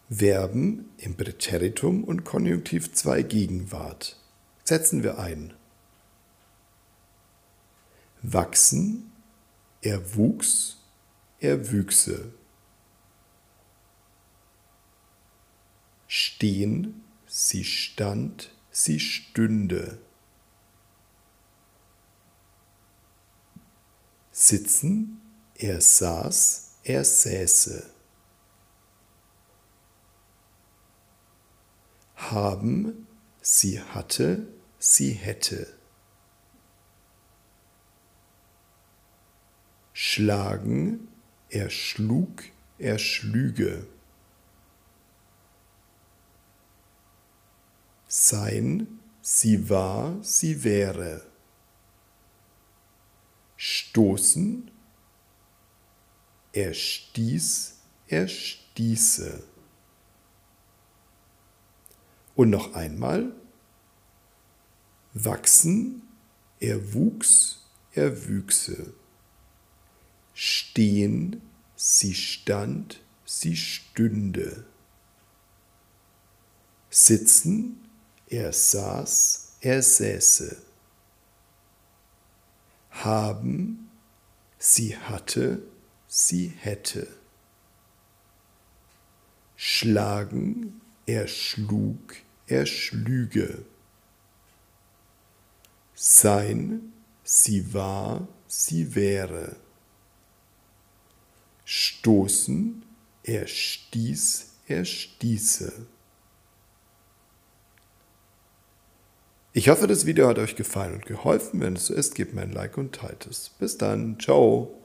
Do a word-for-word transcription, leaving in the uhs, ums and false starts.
Verben im Präteritum und Konjunktiv zwei Gegenwart. Setzen wir ein. Wachsen, er wuchs, er wüchse. Stehen, sie stand, sie stünde. Sitzen, er saß, er säße. Haben, sie hatte, sie hätte. Schlagen, er schlug, er schlüge. Sein, sie war, sie wäre. Stoßen, er stieß, er stieße. Und noch einmal. Wachsen, er wuchs, er wüchse. Stehen, sie stand, sie stünde. Sitzen, er saß, er säße. Haben, sie hatte, sie hätte. Schlagen, er schlug, er schlüge. Sein, sie war, sie wäre. Stoßen, er stieß, er stieße. Ich hoffe, das Video hat euch gefallen und geholfen. Wenn es so ist, gebt mir ein Like und teilt es. Bis dann. Ciao.